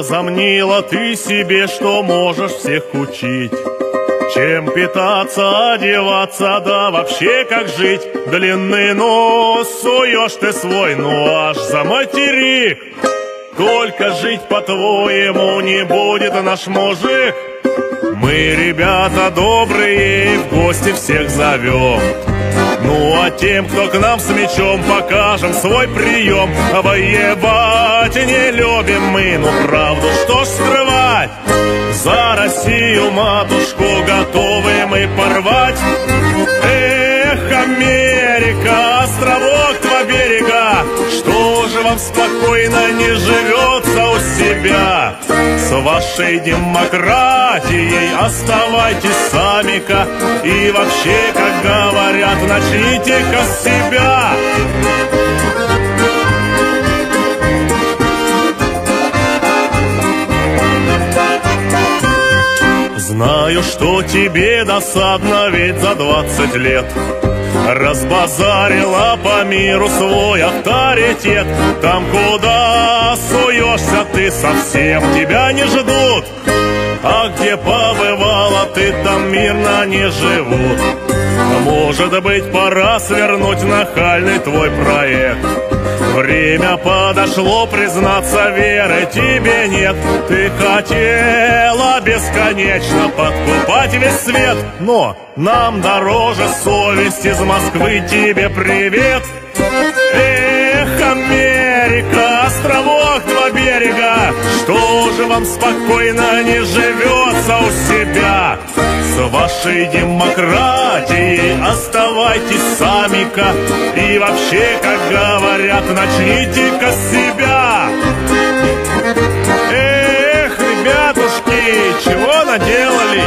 Возомнила ты себе, что можешь всех учить, чем питаться, одеваться, да вообще как жить. Длинный нос суешь ты свой, ну аж за материк. Только жить, по-твоему, не будет наш мужик. Мы, ребята добрые, в гости всех зовем. Ну а тем, кто к нам с мечом, покажем свой прием. Воевать не любим мы, ну правду что ж скрывать, за Россию, матушку, готовы мы порвать. Эх, Америка, островок два берега, что же вам спокойно не живется у себя? С вашей демократией оставайтесь сами-ка, и вообще, как говорят, начните-ка с себя. Знаю, что тебе досадно, ведь за 20 лет разбазарила по миру свой авторитет. Там, куда суешься ты, совсем тебя не ждут, а где побывала ты, там мирно не живут. Может быть, пора свернуть нахальный твой проект. Время подошло, признаться, веры тебе нет. Ты хотела бесконечно подкупать весь свет, но нам дороже совесть, из Москвы тебе привет. Эх, Америка, островок два берега, что же вам спокойно не живется у себя? С вашей демократией оставайтесь сами-ка, и вообще, как говорят, начните-ка с себя. Эх, ребятушки, чего наделали?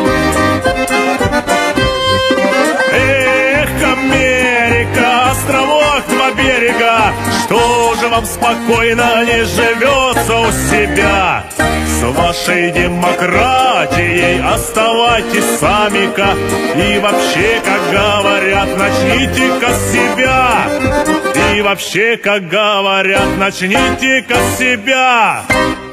Эх, Америка, островок два берега, что же вам спокойно не живется у себя? С вашей демократией оставайтесь сами-ка, и вообще, как говорят, начните-ка с себя. И вообще, как говорят, начните-ка с себя.